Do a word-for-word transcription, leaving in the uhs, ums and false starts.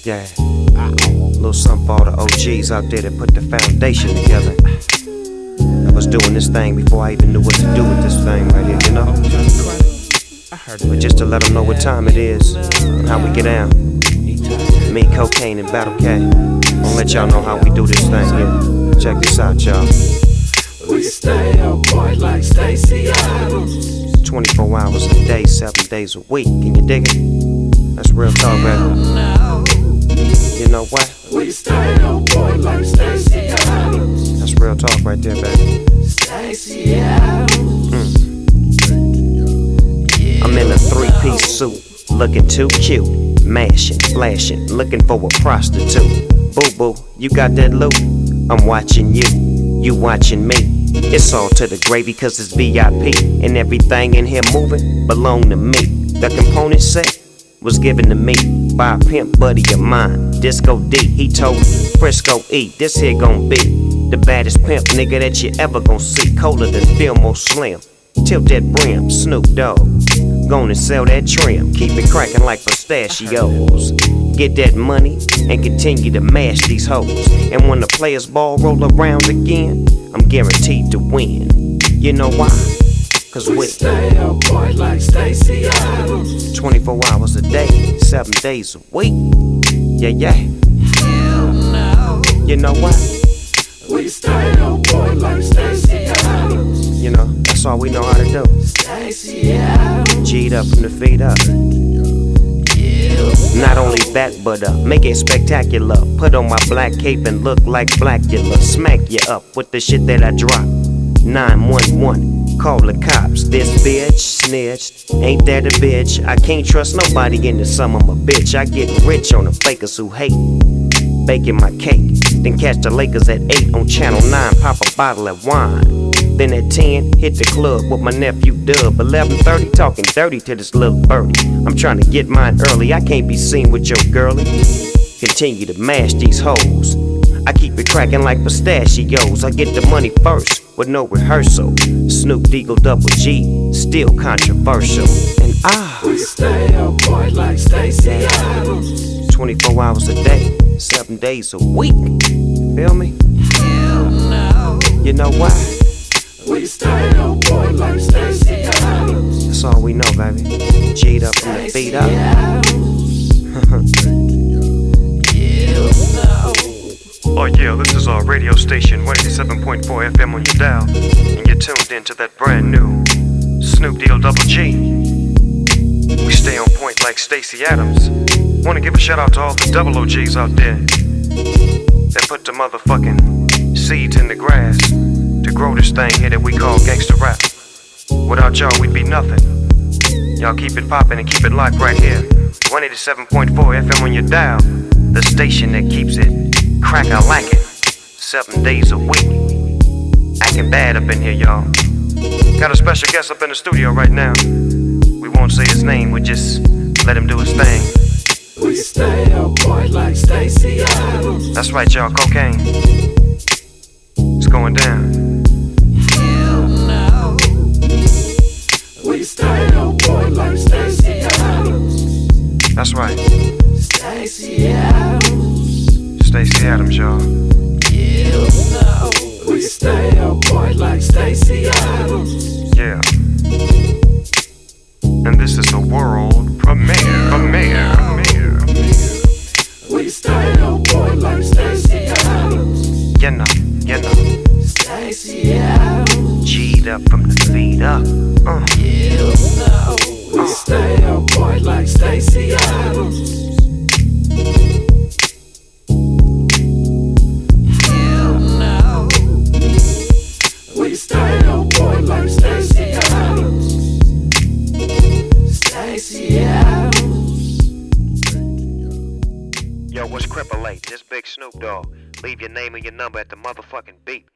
Yeah, a little something for all the O Gs out there that put the foundation together. I was doing this thing before I even knew what to do with this thing right here, you know? But just to let them know what time it is and how we get down. Me, Cocaine, and Battle Cat. I'll let y'all know how we do this thing here. Check this out, y'all. We stay up boy like Stacey Adams. twenty-four hours a day, seven days a week. Can you dig it? That's real talk, baby. You know what? We stay up boy like Stacey Adams. That's real talk right there, baby. Stacey Adams. Mm. I'm in a three-piece suit, looking too cute, mashing, flashing, looking for a prostitute. Boo-boo, you got that loot? I'm watching you, you watching me. It's all to the gravy cause it's V I P, and everything in here moving belong to me. The component set was given to me by a pimp buddy of mine, Disco D. He told me, Frisco E, this here gon' be the baddest pimp nigga that you ever gon' see. Colder than Fillmore Slim, tilt that brim, Snoop Dogg. Gonna sell that trim, keep it cracking like pistachios. Get that money and continue to mash these hoes. And when the players ball roll around again, I'm guaranteed to win. You know why? Cause we, we stay up boy like Stacey Adams. twenty-four hours a day, seven days a week. Yeah, yeah. Hell no. You know why? We stay up boy like Stacey Adams. You know, that's all we know how to do. Stacey Adams. G'd up from the feet up. Not only that, but uh, make it spectacular. Put on my black cape and look like Blackula. Smack you up with the shit that I drop. nine one one, call the cops. This bitch snitched, ain't that a bitch? I can't trust nobody in the sum of my bitch. I get rich on the fakers who hate. Baking my cake, then catch the Lakers at eight on Channel nine. Pop a bottle of wine. Then at ten, hit the club with my nephew Dub. eleven thirty, talking dirty to this little birdie. I'm trying to get mine early, I can't be seen with your girlie. Continue to mash these hoes. I keep it cracking like pistachios. I get the money first, with no rehearsal. Snoop Deagle Double G, still controversial. And ah, we stay up boy like Stacey Adams. twenty-four hours a day, seven days a week. Feel me? Hell no. You know why? We stay up boy like Stacey Adams. That's all we know, baby. G'd up from the feet up. Oh yeah, this is our radio station, one eighty-seven point four F M on your dial, and you're tuned into that brand new Snoop Deal Double G. We stay on point like Stacey Adams. Wanna give a shout out to all the double O Gs out there that put the motherfucking seeds in the grass to grow this thing here that we call gangsta rap. Without y'all, we'd be nothing. Y'all keep it poppin' and keep it locked right here. one eighty-seven point four F M on your dial, the station that keeps it crack-a-lackin', seven days a week. Acting bad up in here, y'all. Got a special guest up in the studio right now. We won't say his name, we just let him do his thing. We stay up boy like Stacey Adams. That's right, y'all, Cocaine. It's going down. Hell no. We stay up boy like Stacey Adams. That's right. Stacey Adams. Stacey Adams, y'all. Hell no. We stay up boy like Stacey Adams. Yeah. And this is a world premiere. Premiere. Premiere. We stay up boy like Stacey Adams. You know, you know. Stacey Adams. G'd up from the feet up. Uh. Hell no. We stay up boy like Stacey Adams. Hell no. We stay up boy like Stacey Adams. Stacey Adams. Yo, what's Cripple Late? This Big Snoop Dogg. Leave your name and your number at the motherfucking beat.